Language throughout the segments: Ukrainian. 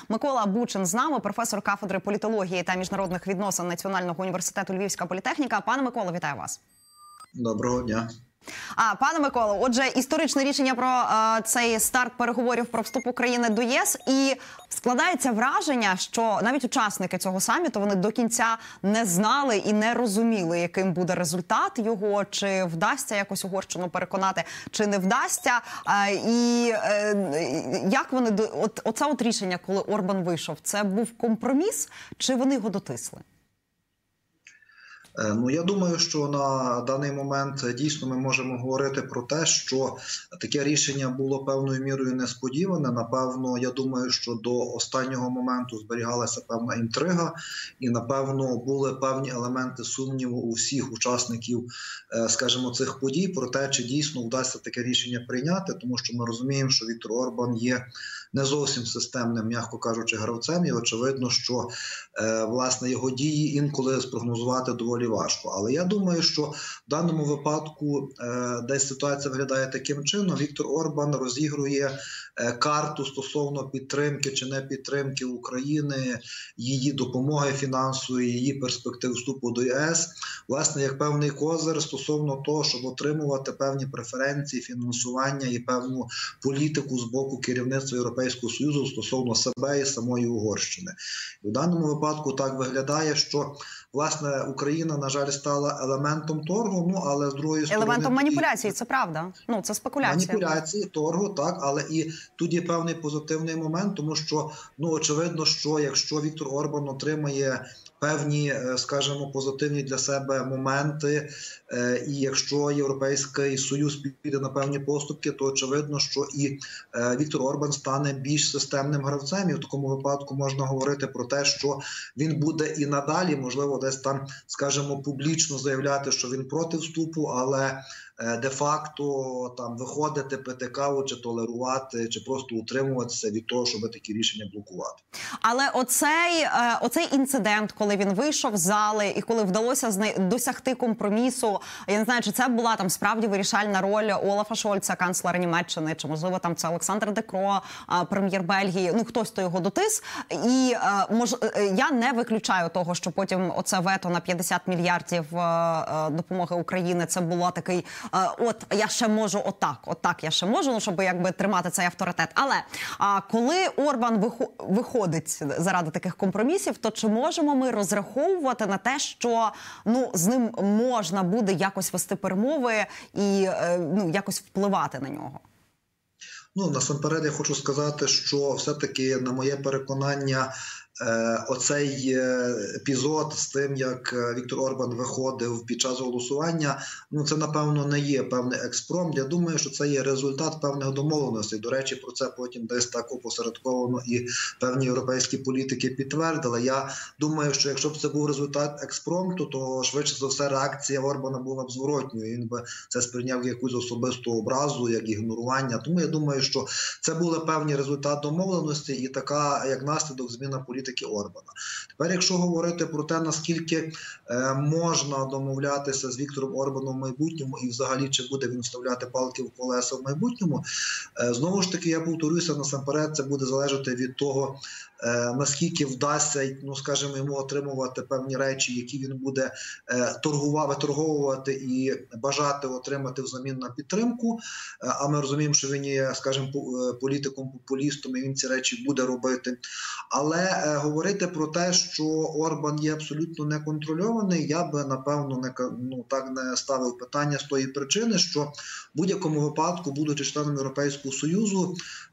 Микола Бучин з нами, професор кафедри політології та міжнародних відносин Національного університету Львівська політехніка. Пане Миколо, вітаю вас. Доброго дня. Пане Миколо, отже, історичне рішення про цей старт переговорів про вступ України до ЄС, і складається враження, що навіть учасники цього саміту, вони до кінця не знали і не розуміли, яким буде результат його, чи вдасться якось Угорщину переконати, чи не вдасться. І як вони, оце рішення, коли Орбан вийшов, це був компроміс, чи вони його дотисли? Ну, я думаю, що на даний момент дійсно ми можемо говорити про те, що таке рішення було певною мірою несподіване. Напевно, я думаю, що до останнього моменту зберігалася певна інтрига і, напевно, були певні елементи сумніву у всіх учасників, скажімо, цих подій про те, чи дійсно вдасться таке рішення прийняти, тому що ми розуміємо, що Віктор Орбан є не зовсім системним, м'яко кажучи, гравцем, і очевидно, що, власне, його дії інколи спрогнозувати доволі важко. Але я думаю, що в даному випадку десь ситуація виглядає таким чином. Віктор Орбан розігрує карту стосовно підтримки чи не підтримки України, її допомоги фінансової, її перспектив вступу до ЄС, власне, як певний козир стосовно того, щоб отримувати певні преференції, фінансування і певну політику з боку керівництва Європейського Союзу стосовно себе і самої Угорщини. І в даному випадку так виглядає, що, власне, Україна, на жаль, стала елементом торгу, ну, але з другої сторони... Елементом маніпуляції, це правда. Ну, це спекуляція. Маніпуляції, торгу, так, але і тут є певний позитивний момент, тому що, ну, очевидно, що якщо Віктор Орбан отримає певні, скажімо, позитивні для себе моменти, і якщо Європейський Союз піде на певні поступки, то очевидно, що і Віктор Орбан стане більш системним гравцем, і в такому випадку можна говорити про те, що він буде і надалі, можливо, десь там, скажімо, публічно заявляти, що він проти вступу, але де-факто там виходити, пити каву, чи толерувати, чи просто утримуватися від того, щоб такі рішення блокувати. Але оцей інцидент, коли він вийшов з зали і коли вдалося досягти компромісу, я не знаю, чи це була там справді вирішальна роль Олафа Шольца, канцлера Німеччини, чи можливо там це Олександр Де Крoo, прем'єр Бельгії, ну хтось то його дотис. І я не виключаю того, що потім оце вето на 50 мільярдів допомоги Україні, це було такий от я ще можу отак я ще можу, ну, щоб якби тримати цей авторитет. Але коли Орбан виходить заради таких компромісів, то чи можемо ми розраховувати на те, що ну з ним можна буде якось вести перемови і ну якось впливати на нього? Ну, насамперед я хочу сказати, що все-таки, на моє переконання, оцей епізод з тим, як Віктор Орбан виходив під час голосування, ну це, напевно, не є певний експромт. Я думаю, що це є результат певних домовленостей. До речі, про це потім десь так опосередковано і певні європейські політики підтвердили. Я думаю, що якщо б це був результат експромту, то швидше за все реакція Орбана була б зворотньою. Він би це сприйняв як якусь особисту образу, як ігнорування. Тому я думаю, що це були певні результати домовленості і така, як наслідок, зміна політики Орбана. Тепер, якщо говорити про те, наскільки можна домовлятися з Віктором Орбаном в майбутньому і взагалі, чи буде він вставляти палки в колеса в майбутньому, знову ж таки, я повторюся, насамперед, це буде залежати від того, наскільки вдасться, ну, скажімо, йому отримувати певні речі, які він буде виторговувати і бажати отримати взамін на підтримку. А ми розуміємо, що він є, скажімо, політиком-популістом, і він ці речі буде робити. Але говорити про те, що Орбан є абсолютно неконтрольований, я би, напевно, так не ставив питання з тої причини, що в будь-якому випадку, будучи членом Європейського Союзу,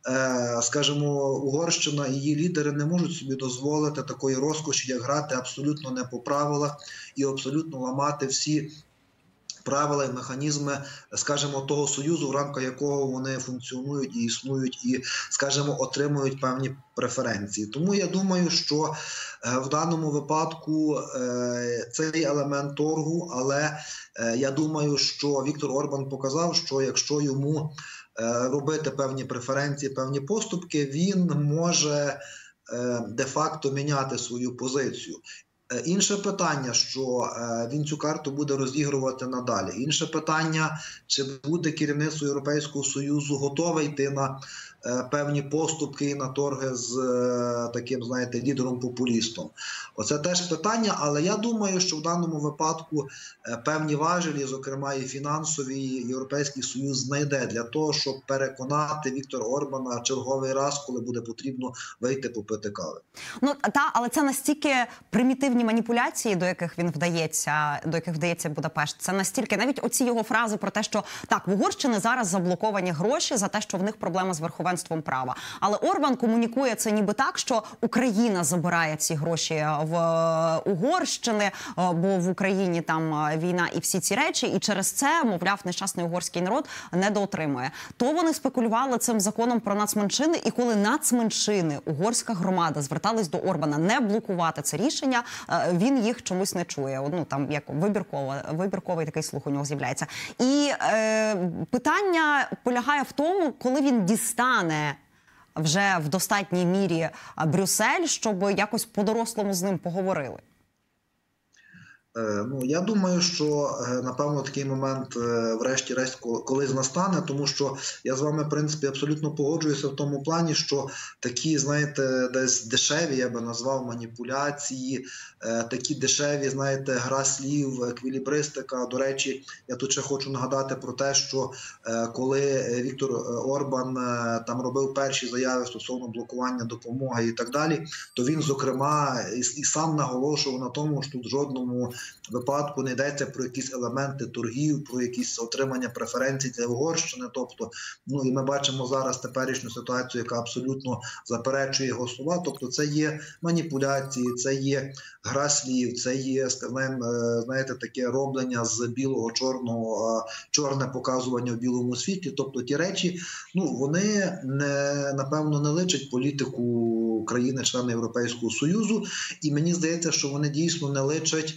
скажімо, Угорщина і її лідери не можуть собі дозволити такої розкоші, як грати абсолютно не по правилах і абсолютно ламати всі правила і механізми, скажімо, того союзу, в рамках якого вони функціонують і існують, і, скажімо, отримують певні преференції. Тому я думаю, що в даному випадку цей елемент торгу, але я думаю, що Віктор Орбан показав, що якщо йому робити певні преференції, певні поступки, він може де-факто міняти свою позицію. Інше питання, що він цю карту буде розігрувати надалі. Інше питання, чи буде керівництво Європейського Союзу готове йти на певні поступки і на торги з таким, знаєте, лідером-популістом. Оце теж питання, але я думаю, що в даному випадку певні важелі, зокрема і фінансові, Європейський Союз знайде для того, щоб переконати Віктора Орбана черговий раз, коли буде потрібно вийти попити кави. Ну, але це настільки примітивні маніпуляції, до яких вдається Будапешт. Це настільки, навіть оці його фрази про те, що так, в Угорщини зараз заблоковані гроші за те, що в них проблема з верховенством права. Але Орбан комунікує це ніби так, що Україна забирає ці гроші в Угорщини, бо в Україні там війна і всі ці речі, і через це, мовляв, нещасний угорський народ недоотримує. То вони спекулювали цим законом про нацменшини, і коли нацменшини, угорська громада звертались до Орбана не блокувати це рішення, він їх чомусь не чує. Ну, там як вибірковий такий слух у нього з'являється. І питання полягає в тому, коли він дістане вже в достатній мірі Брюссель, щоб якось по-дорослому з ним поговорили. Ну, я думаю, що, напевно, такий момент врешті-решт колись настане, тому що я з вами, в принципі, абсолютно погоджуюся в тому плані, що такі, знаєте, десь дешеві, я би назвав, маніпуляції, такі дешеві, знаєте, гра слів, еквілібристика. До речі, я тут ще хочу нагадати про те, що коли Віктор Орбан там робив перші заяви стосовно блокування допомоги і так далі, то він, зокрема, і сам наголошував на тому, що тут в жодному випадку не йдеться про якісь елементи торгів, про якісь отримання преференцій для Угорщини. Тобто, ну і ми бачимо зараз теперішню ситуацію, яка абсолютно заперечує його слова. Тобто це є маніпуляції, це є гра слів, це є, знаєте, таке роблення з білого чорного, чорне показування в білому світлі. Тобто ті речі, ну, вони напевно не личать політику країни-члени Європейського Союзу, і мені здається, що вони дійсно не личать,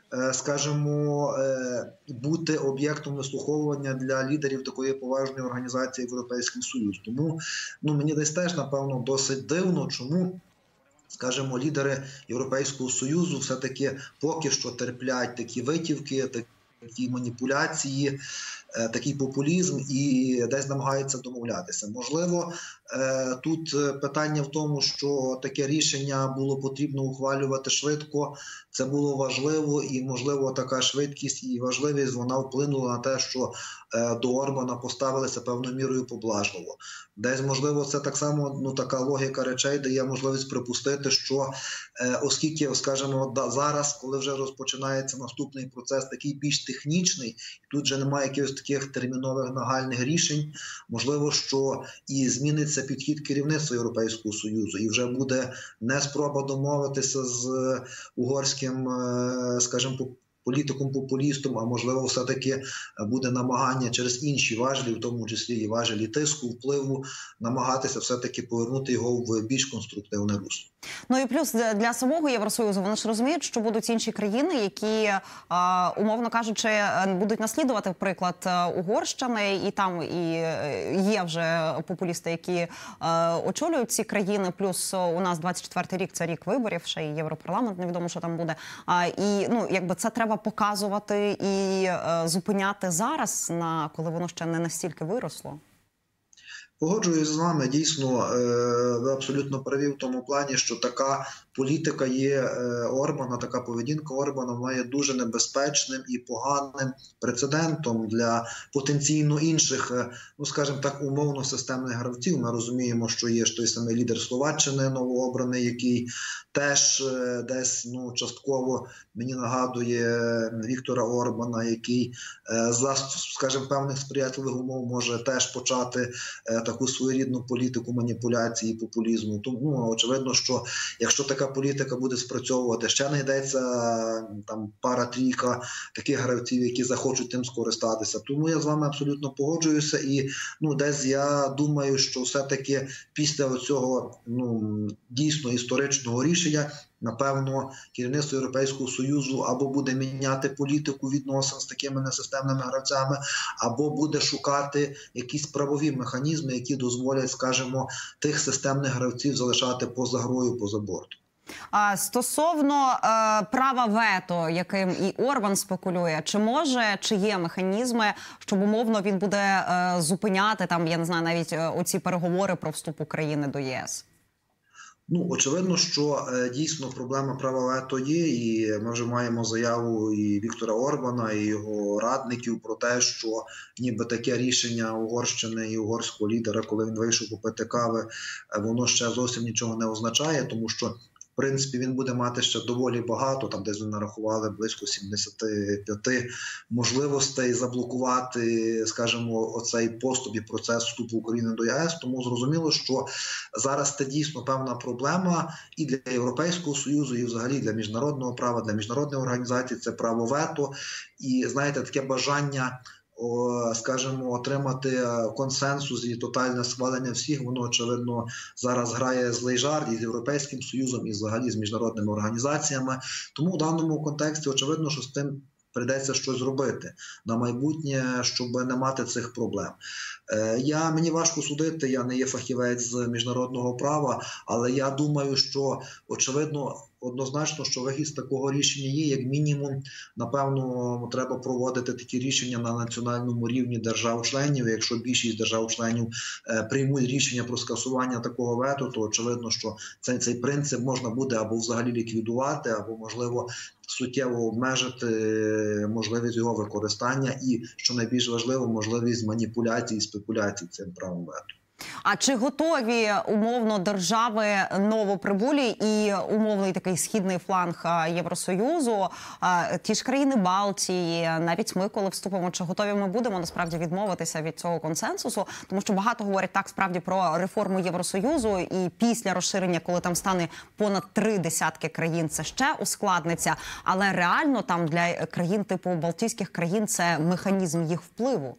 скажімо, бути об'єктом вислуховування для лідерів такої поважної організації Європейський Союз. Тому, ну, мені десь теж, напевно, досить дивно, чому, скажімо, лідери Європейського Союзу все-таки поки що терплять такі витівки, такі маніпуляції, такий популізм і десь намагаються домовлятися. Можливо, тут питання в тому, що таке рішення було потрібно ухвалювати швидко, це було важливо, і, можливо, така швидкість і важливість, вона вплинула на те, що до Орбана поставилися певною мірою поблажливо. Десь, можливо, це так само, ну, така логіка речей дає можливість припустити, що оскільки, скажімо, зараз, коли вже розпочинається наступний процес, такий більш технічний, тут вже немає якихось таких термінових нагальних рішень, можливо, що і зміниться підхід керівництва Європейського Союзу, і вже буде не спроба домовитися з угорським, скажімо, політиком-популістом, а можливо все-таки буде намагання через інші важелі, в тому числі і важелі тиску, впливу, намагатися все-таки повернути його в більш конструктивне русло. Ну і плюс для самого Євросоюзу, вони ж розуміють, що будуть інші країни, які, умовно кажучи, будуть наслідувати приклад Угорщини, і там і є вже популісти, які очолюють ці країни, плюс у нас 24-й рік – це рік виборів, ще і Європарламент, невідомо, що там буде. І, ну, якби це треба показувати і зупиняти зараз, коли воно ще не настільки виросло. Погоджуюсь з вами, дійсно, ви абсолютно праві в тому плані, що така політика є Орбана, така поведінка Орбана, вона є дуже небезпечним і поганим прецедентом для потенційно інших, ну, скажімо так, умовно системних гравців. Ми розуміємо, що є ж той самий лідер Словаччини новообраний, який теж десь, ну, частково мені нагадує Віктора Орбана, який за, скажімо, певних сприятливих умов може теж почати таку своєрідну політику маніпуляції і популізму. Тому, очевидно, що якщо така політика буде спрацьовувати, ще не йдеться там пара-трійка таких гравців, які захочуть тим скористатися. Тому я з вами абсолютно погоджуюся і, ну, десь я думаю, що все-таки після цього, ну, дійсно історичного рішення, напевно, керівництво Європейського Союзу або буде міняти політику відносин з такими несистемними гравцями, або буде шукати якісь правові механізми, які дозволять, скажімо, тих системних гравців залишати поза грою, поза бортом. Стосовно права вето, яким і Орбан спекулює, чи є механізми, щоб умовно він буде зупиняти там, я не знаю, навіть оці переговори про вступ України до ЄС? Ну, очевидно, що дійсно проблема права вето є, і ми вже маємо заяву і Віктора Орбана, і його радників про те, що ніби таке рішення Угорщини і угорського лідера, коли він вийшов попити кави, воно ще зовсім нічого не означає, тому що в принципі, він буде мати ще доволі багато, там десь нарахували близько 75 можливостей заблокувати, скажімо, оцей поступ і процес вступу України до ЄС. Тому зрозуміло, що зараз це дійсно певна проблема і для Європейського Союзу, і взагалі для міжнародного права, для міжнародних організацій – це право вето. І, знаєте, таке бажання, скажімо, отримати консенсус і тотальне схвалення всіх, воно, очевидно, зараз грає злий жарт і з Європейським Союзом, і взагалі з міжнародними організаціями. Тому в даному контексті, очевидно, що з тим прийдеться щось зробити на майбутнє, щоб не мати цих проблем. Мені важко судити, я не є фахівець з міжнародного права, але я думаю, що, очевидно, однозначно, що вихід з такого рішення є, як мінімум, напевно, треба проводити такі рішення на національному рівні держав-членів. Якщо більшість держав-членів приймуть рішення про скасування такого вето, то очевидно, що цей принцип можна буде або взагалі ліквідувати, або, можливо, суттєво обмежити можливість його використання і, що найбільш важливо, можливість маніпуляцій і спекуляцій цим правом вето. А чи готові умовно держави новоприбулі і умовний такий східний фланг Євросоюзу, ті ж країни Балтії, навіть ми, коли вступимо, чи готові ми будемо насправді відмовитися від цього консенсусу? Тому що багато говорять так справді про реформу Євросоюзу, і після розширення, коли там стане понад 30 країн, це ще ускладниться. Але реально там для країн типу Балтійських країн це механізм їх впливу.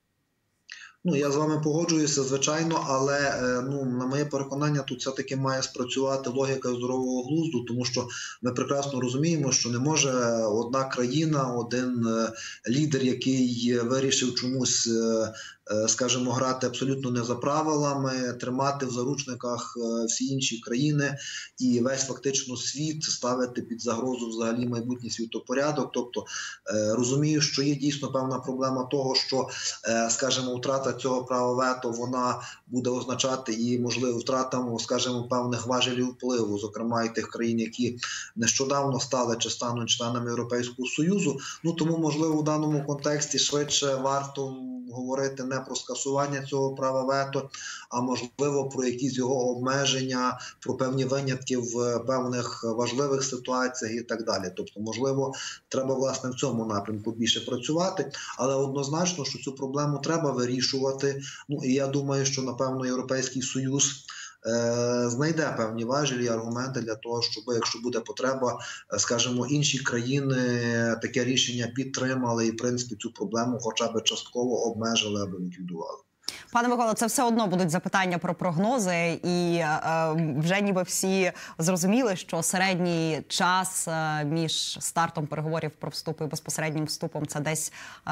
Ну, я з вами погоджуюся, звичайно, але на моє переконання тут все-таки має спрацювати логіка здорового глузду, тому що ми прекрасно розуміємо, що не може одна країна, один лідер, який вирішив чомусь, скажімо, грати абсолютно не за правилами, тримати в заручниках всі інші країни і весь фактично світ ставити під загрозу взагалі майбутній світопорядок. Тобто розумію, що є дійсно певна проблема того, що, скажімо, втрата цього права вето, вона буде означати і, можливо, втрату, скажімо, певних важелів впливу, зокрема і тих країн, які нещодавно стали чи стануть членами Європейського Союзу. Тому, можливо, в даному контексті швидше варто говорити не про скасування цього права вето, а можливо про якісь його обмеження, про певні винятки в певних важливих ситуаціях і так далі. Тобто, можливо, треба, власне, в цьому напрямку більше працювати, але однозначно, що цю проблему треба вирішувати. І я думаю, що, напевно, Європейський Союз знайде певні важелі і аргументи для того, щоб, якщо буде потреба, скажімо, інші країни таке рішення підтримали і, в принципі, цю проблему хоча б частково обмежили або ліквідували. Пане Миколо, це все одно будуть запитання про прогнози, і вже ніби всі зрозуміли, що середній час між стартом переговорів про вступ і безпосереднім вступом – це десь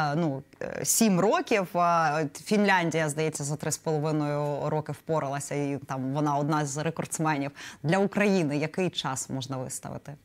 7 років. Фінляндія, здається, за 3,5 роки впоралася, і там вона одна з рекордсменів. Для України який час можна виставити?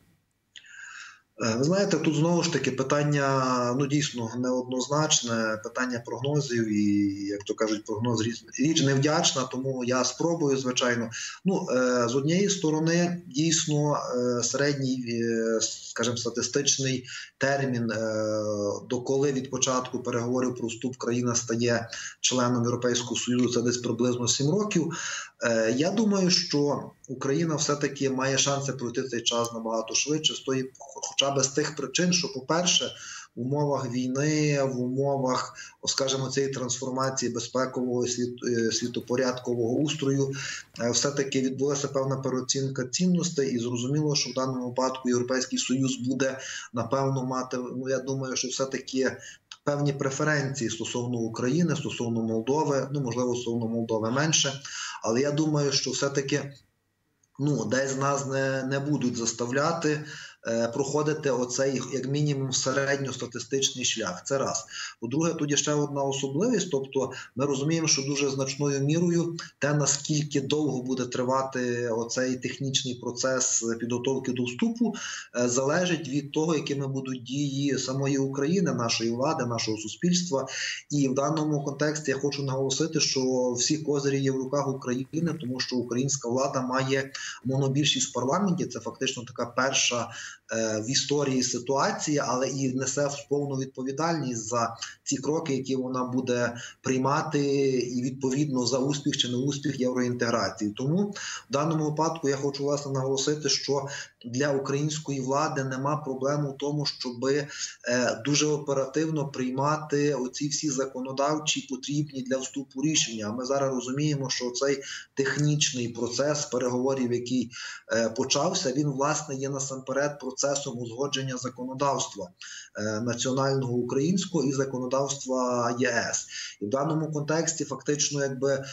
Ви знаєте, тут знову ж таки питання, дійсно, неоднозначне, питання прогнозів і, як то кажуть, прогноз річ невдячна, тому я спробую, звичайно. З однієї сторони, дійсно, середній, скажімо, статистичний термін, доколи від початку переговорів про вступ країна стає членом Європейського Союзу, це десь приблизно 7 років. Я думаю, що Україна все-таки має шанси пройти цей час набагато швидше, хоча б з тих причин, що, по-перше, в умовах війни, в умовах, скажімо, цієї трансформації безпекового світопорядкового устрою, все-таки відбулася певна переоцінка цінностей, і зрозуміло, що в даному випадку Європейський Союз буде, напевно, мати, я думаю, що все-таки певні преференції стосовно України, стосовно Молдови, можливо, стосовно Молдови менше, але я думаю, що все-таки десь нас не будуть заставляти проходити оцей, як мінімум, середньостатистичний шлях. Це раз. По-друге, тут є ще одна особливість, тобто ми розуміємо, що дуже значною мірою те, наскільки довго буде тривати оцей технічний процес підготовки до вступу, залежить від того, якими будуть дії самої України, нашої влади, нашого суспільства. І в даному контексті я хочу наголосити, що всі козирі є в руках України, тому що українська влада має монобільшість в парламенті. Це фактично така перша в історії ситуація, але і несе повну відповідальність за ці кроки, які вона буде приймати, і відповідно за успіх чи неуспіх євроінтеграції. Тому в даному випадку я хочу власне наголосити, що для української влади нема проблем у тому, щоб дуже оперативно приймати оці всі законодавчі потрібні для вступу рішення. А ми зараз розуміємо, що цей технічний процес переговорів, який почався, він власне є насамперед процесом узгодження законодавства національного українського і законодавства ЄС. І в даному контексті фактично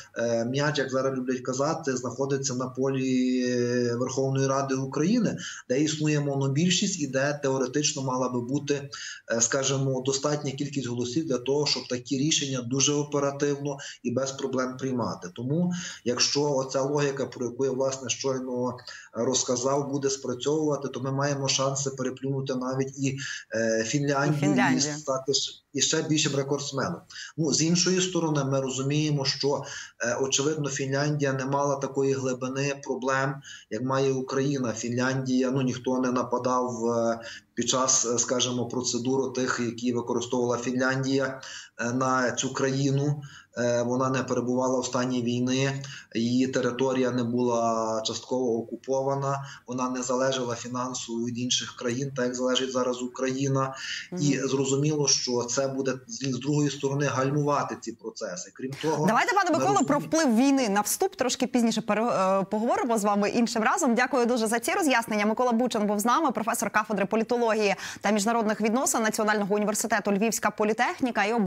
м'яч, як зараз люблять казати, знаходиться на полі Верховної Ради України, де існує монобільшість і де теоретично мала би бути, скажімо, достатня кількість голосів для того, щоб такі рішення дуже оперативно і без проблем приймати. Тому, якщо оця логіка, про яку я, власне, щойно розказав, буде спрацьовувати, то ми маємо шанси переплюнути навіть і Фінляндію, і стати і ще більшим рекордсменом. З іншої сторони, ми розуміємо, що, очевидно, Фінляндія не мала такої глибини проблем, як має Україна. Фінляндія, ніхто не нападав під час, скажімо, процедур тих, які використовувала Фінляндія на цю країну. Вона не перебувала в стані війни, її територія не була частково окупована, вона не залежала фінансово від інших країн, так як залежить зараз Україна. І зрозуміло, що це буде з другої сторони гальмувати ці процеси. Крім того, давайте, пане Миколо, про вплив війни на вступ трошки пізніше поговоримо з вами іншим разом. Дякую дуже за ці роз'яснення. Микола Бучан був з нами, професор кафедри політології та міжнародних відносин Національного університету Львівська політехніка.